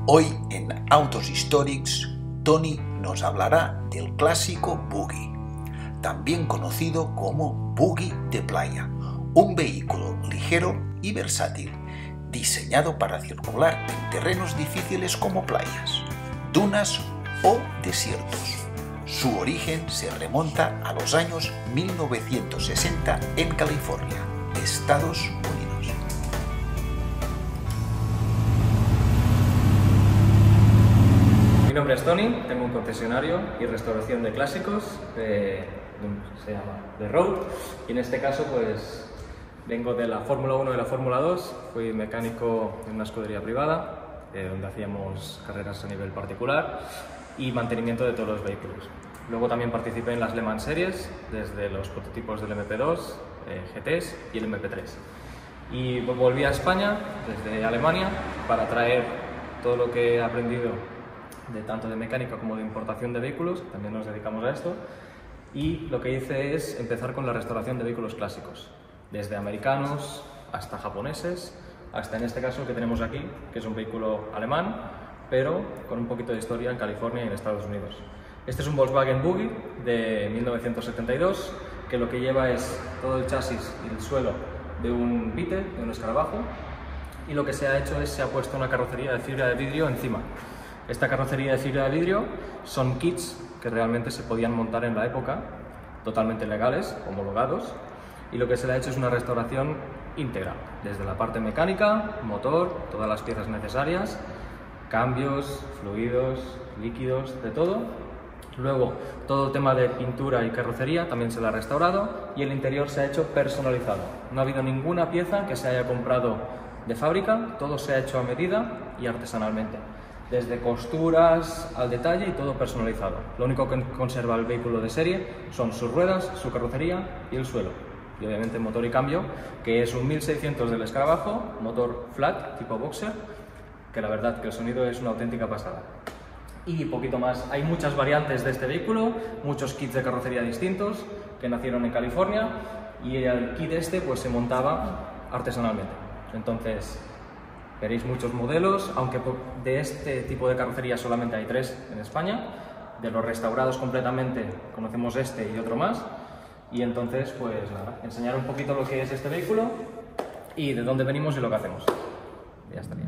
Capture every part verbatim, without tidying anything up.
Hoy en Autos Historics, Tony nos hablará del clásico Buggy, también conocido como Buggy de playa, un vehículo ligero y versátil, diseñado para circular en terrenos difíciles como playas, dunas o desiertos. Su origen se remonta a los años mil novecientos sesenta en California, Estados Unidos. Mi nombre es Tony, tengo un concesionario y restauración de clásicos, de, se llama The Road, y en este caso pues vengo de la Fórmula uno y la Fórmula dos, fui mecánico en una escudería privada, eh, donde hacíamos carreras a nivel particular y mantenimiento de todos los vehículos. Luego también participé en las Le Mans Series, desde los prototipos del eme pe dos, eh, ge te ese y el eme pe tres. Y volví a España, desde Alemania, para traer todo lo que he aprendido de tanto de mecánica como de importación de vehículos, también nos dedicamos a esto, y lo que hice es empezar con la restauración de vehículos clásicos, desde americanos hasta japoneses, hasta en este caso que tenemos aquí, que es un vehículo alemán, pero con un poquito de historia en California y en Estados Unidos. Este es un Volkswagen Buggy de mil novecientos setenta y dos, que lo que lleva es todo el chasis y el suelo de un Beetle, de un escarabajo, y lo que se ha hecho es se ha puesto una carrocería de fibra de vidrio encima. Esta carrocería de fibra de vidrio son kits que realmente se podían montar en la época, totalmente legales, homologados, y lo que se le ha hecho es una restauración íntegra, desde la parte mecánica, motor, todas las piezas necesarias, cambios, fluidos, líquidos, de todo. Luego, todo el tema de pintura y carrocería también se le ha restaurado y el interior se ha hecho personalizado. No ha habido ninguna pieza que se haya comprado de fábrica, todo se ha hecho a medida y artesanalmente. Desde costuras al detalle y todo personalizado. Lo único que conserva el vehículo de serie son sus ruedas, su carrocería y el suelo. Y obviamente motor y cambio, que es un mil seiscientos del escarabajo, motor flat tipo boxer, que la verdad que el sonido es una auténtica pasada. Y poquito más. Hay muchas variantes de este vehículo, muchos kits de carrocería distintos que nacieron en California y el kit este pues se montaba artesanalmente. Entonces veréis muchos modelos, aunque de este tipo de carrocería solamente hay tres en España. De los restaurados completamente conocemos este y otro más. Y entonces, pues nada, enseñar un poquito lo que es este vehículo y de dónde venimos y lo que hacemos. Ya estaría.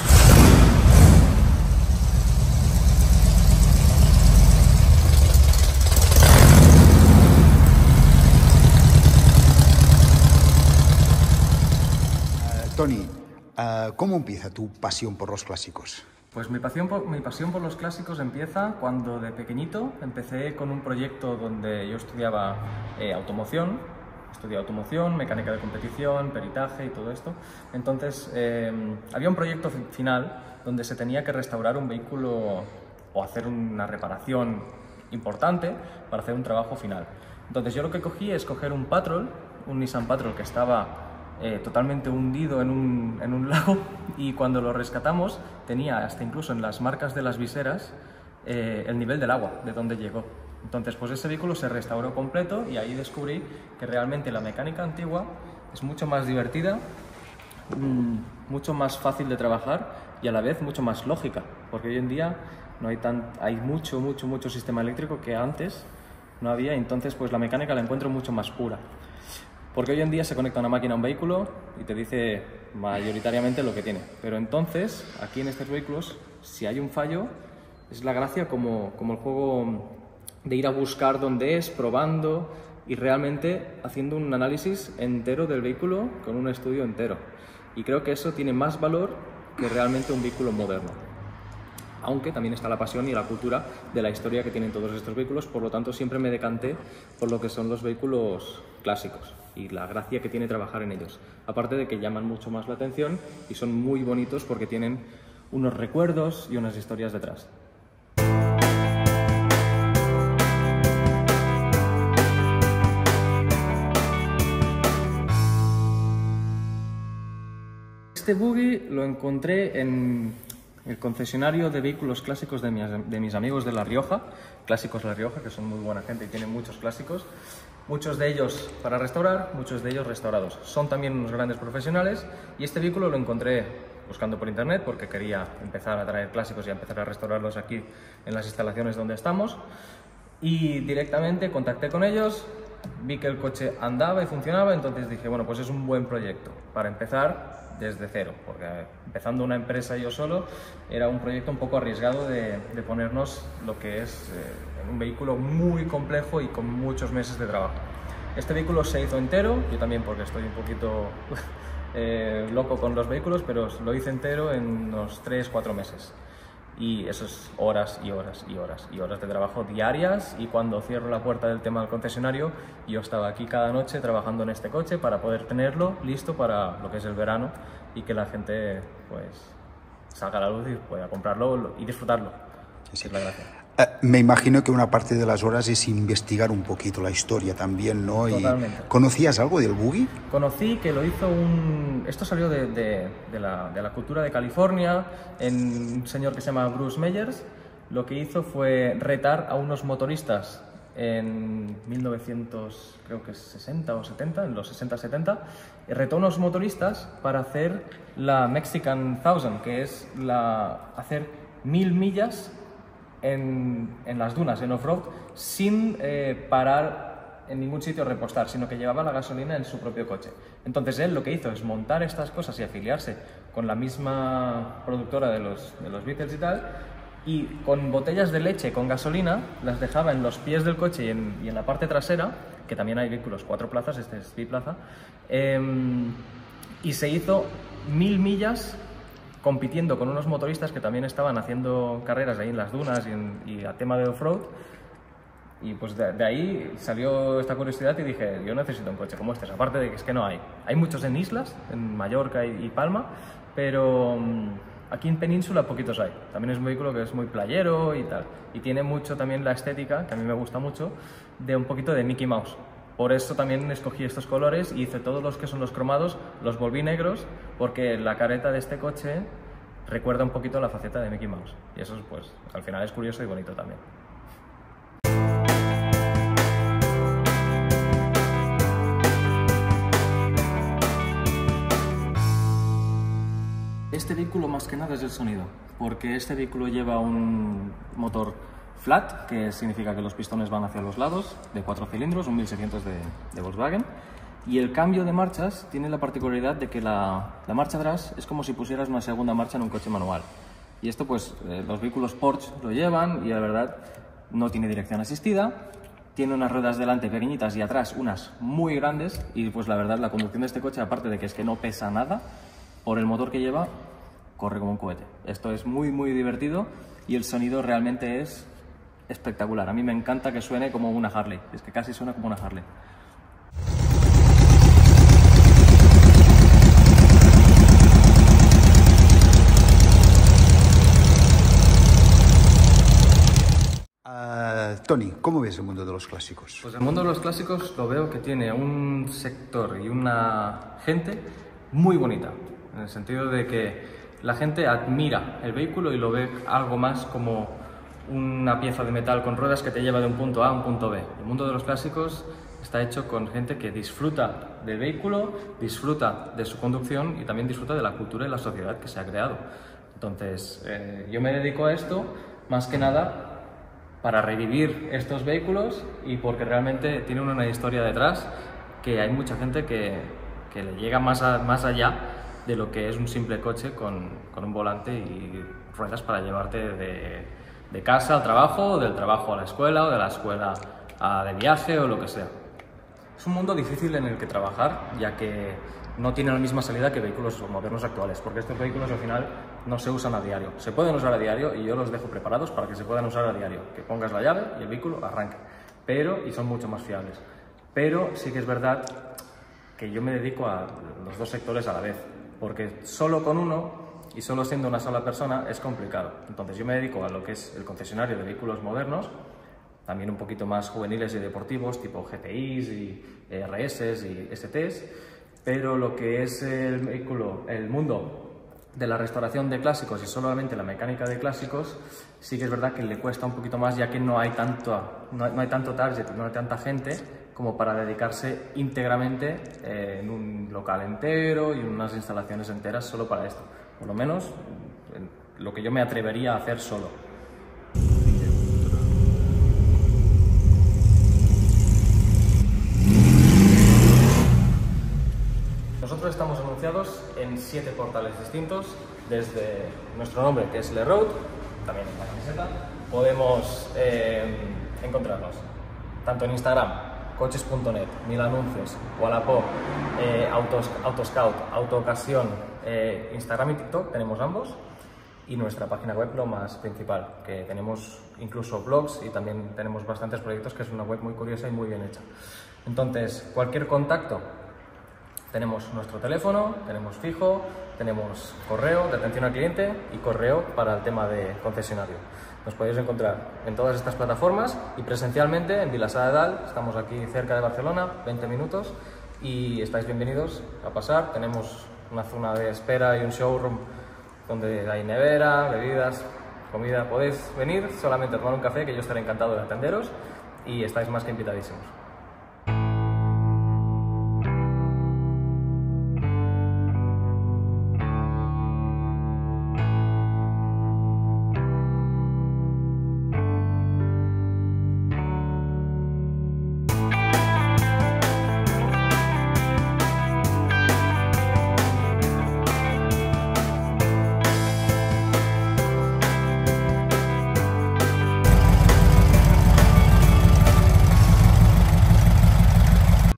Uh, Tony, Uh, ¿cómo empieza tu pasión por los clásicos? Pues mi pasión, por, mi pasión por los clásicos empieza cuando de pequeñito empecé con un proyecto donde yo estudiaba eh, automoción, estudié automoción, mecánica de competición, peritaje y todo esto. Entonces eh, había un proyecto final donde se tenía que restaurar un vehículo o hacer una reparación importante para hacer un trabajo final. Entonces yo lo que cogí es coger un Patrol, un Nissan Patrol que estaba Eh, totalmente hundido en un, en un lago, y cuando lo rescatamos tenía hasta incluso en las marcas de las viseras eh, el nivel del agua, de dónde llegó. Entonces pues ese vehículo se restauró completo y ahí descubrí que realmente la mecánica antigua es mucho más divertida, mmm, mucho más fácil de trabajar y a la vez mucho más lógica, porque hoy en día no hay, tan, hay mucho, mucho, mucho sistema eléctrico que antes no había, entonces pues la mecánica la encuentro mucho más pura. Porque hoy en día se conecta una máquina a un vehículo y te dice mayoritariamente lo que tiene. Pero entonces, aquí en estos vehículos, si hay un fallo, es la gracia como, como el juego de ir a buscar dónde es, probando y realmente haciendo un análisis entero del vehículo con un estudio entero. Y creo que eso tiene más valor que realmente un vehículo moderno. Aunque también está la pasión y la cultura de la historia que tienen todos estos vehículos, por lo tanto siempre me decanté por lo que son los vehículos clásicos y la gracia que tiene trabajar en ellos. Aparte de que llaman mucho más la atención y son muy bonitos porque tienen unos recuerdos y unas historias detrás. Este Buggy lo encontré en el concesionario de vehículos clásicos de mis, de mis amigos de La Rioja, Clásicos La Rioja, que son muy buena gente y tienen muchos clásicos, muchos de ellos para restaurar, muchos de ellos restaurados. Son también unos grandes profesionales y este vehículo lo encontré buscando por internet porque quería empezar a traer clásicos y a empezar a restaurarlos aquí en las instalaciones donde estamos. Y directamente contacté con ellos, vi que el coche andaba y funcionaba, entonces dije, bueno, pues es un buen proyecto para empezar desde cero, porque empezando una empresa yo solo era un proyecto un poco arriesgado de, de ponernos lo que es eh, un vehículo muy complejo y con muchos meses de trabajo. Este vehículo se hizo entero, yo también porque estoy un poquito eh, loco con los vehículos, pero lo hice entero en unos tres cuatro meses. Y eso es horas y horas y horas y horas de trabajo diarias, y cuando cierro la puerta del tema del concesionario, yo estaba aquí cada noche trabajando en este coche para poder tenerlo listo para lo que es el verano y que la gente pues salga a la luz y pueda comprarlo y disfrutarlo. Sí. Es la gracia. Eh, me imagino que una parte de las horas es investigar un poquito la historia también, ¿no? Totalmente. Y, ¿conocías algo del buggy? Conocí que lo hizo un... Esto salió de, de, de, la, de la cultura de California, en un señor que se llama Bruce Meyers. Lo que hizo fue retar a unos motoristas en mil novecientos sesenta o setenta, en los sesenta setenta, retó a unos motoristas para hacer la Mexican Thousand, que es la, hacer mil millas En, en las dunas, en off-road, sin eh, parar en ningún sitio a repostar, sino que llevaba la gasolina en su propio coche. Entonces él lo que hizo es montar estas cosas y afiliarse con la misma productora de los, de los Beatles y tal, y con botellas de leche con gasolina las dejaba en los pies del coche y en, y en la parte trasera, que también hay vehículos cuatro plazas, este es biplaza, eh, y se hizo mil millas compitiendo con unos motoristas que también estaban haciendo carreras ahí en las dunas y, en, y a tema de off-road. Y pues de, de ahí salió esta curiosidad y dije, yo necesito un coche como este, aparte de que es que no hay. Hay muchos en islas, en Mallorca y, y Palma, pero um, aquí en Península poquitos hay. También es un vehículo que es muy playero y tal. Y tiene mucho también la estética, que a mí me gusta mucho, de un poquito de Mickey Mouse. Por eso también escogí estos colores y hice todos los que son los cromados, los volví negros, porque la careta de este coche recuerda un poquito la faceta de Mickey Mouse. Y eso, pues, al final es curioso y bonito también. Este vehículo más que nada es el sonido, porque este vehículo lleva un motor flat, que significa que los pistones van hacia los lados, de cuatro cilindros, un mil seiscientos de, de Volkswagen, y el cambio de marchas tiene la particularidad de que la, la marcha atrás es como si pusieras una segunda marcha en un coche manual. Y esto pues eh, los vehículos Porsche lo llevan y la verdad no tiene dirección asistida, tiene unas ruedas delante pequeñitas y atrás unas muy grandes, y pues la verdad la conducción de este coche, aparte de que es que no pesa nada, por el motor que lleva, corre como un cohete. Esto es muy muy divertido y el sonido realmente es espectacular. A mí me encanta que suene como una Harley, es que casi suena como una Harley. Uh, Tony, ¿cómo ves el mundo de los clásicos? Pues el mundo de los clásicos lo veo que tiene un sector y una gente muy bonita, en el sentido de que la gente admira el vehículo y lo ve algo más como una pieza de metal con ruedas que te lleva de un punto A a un punto B. El mundo de los clásicos está hecho con gente que disfruta del vehículo, disfruta de su conducción y también disfruta de la cultura y la sociedad que se ha creado. Entonces, eh, yo me dedico a esto más que nada para revivir estos vehículos y porque realmente tienen una historia detrás que hay mucha gente que, que le llega más, a, más allá de lo que es un simple coche con, con un volante y ruedas para llevarte de, de casa al trabajo, o del trabajo a la escuela, o de la escuela a de viaje o lo que sea. Es un mundo difícil en el que trabajar, ya que no tiene la misma salida que vehículos modernos actuales, porque estos vehículos al final no se usan a diario. Se pueden usar a diario y yo los dejo preparados para que se puedan usar a diario, que pongas la llave y el vehículo arranque, pero, y son mucho más fiables. Pero sí que es verdad que yo me dedico a los dos sectores a la vez, porque solo con uno y solo siendo una sola persona es complicado. Entonces yo me dedico a lo que es el concesionario de vehículos modernos, también un poquito más juveniles y deportivos, tipo G T Is y R S y S Ts, pero lo que es el vehículo, el mundo de la restauración de clásicos y solamente la mecánica de clásicos, sí que es verdad que le cuesta un poquito más, ya que no hay tanto, no hay, no hay tanto target, no hay tanta gente como para dedicarse íntegramente eh, en un local entero y en unas instalaciones enteras solo para esto. por lo menos lo que yo me atrevería a hacer solo. Nosotros estamos anunciados en siete portales distintos, desde nuestro nombre, que es Le Road, también en la camiseta, podemos eh, encontrarnos tanto en Instagram, coches punto net, Mil Anuncios, Wallapop, eh, Autos, Autoscout, Autoocasión, eh, Instagram y TikTok, tenemos ambos, y nuestra página web lo más principal, que tenemos incluso blogs y también tenemos bastantes proyectos, que es una web muy curiosa y muy bien hecha. Entonces, cualquier contacto, tenemos nuestro teléfono, tenemos fijo, tenemos correo de atención al cliente y correo para el tema de concesionario. Nos podéis encontrar en todas estas plataformas y presencialmente en Vilassar de Dalt. Estamos aquí cerca de Barcelona, veinte minutos, y estáis bienvenidos a pasar. Tenemos una zona de espera y un showroom donde hay nevera, bebidas, comida. Podéis venir solamente a tomar un café, que yo estaré encantado de atenderos, y estáis más que invitadísimos.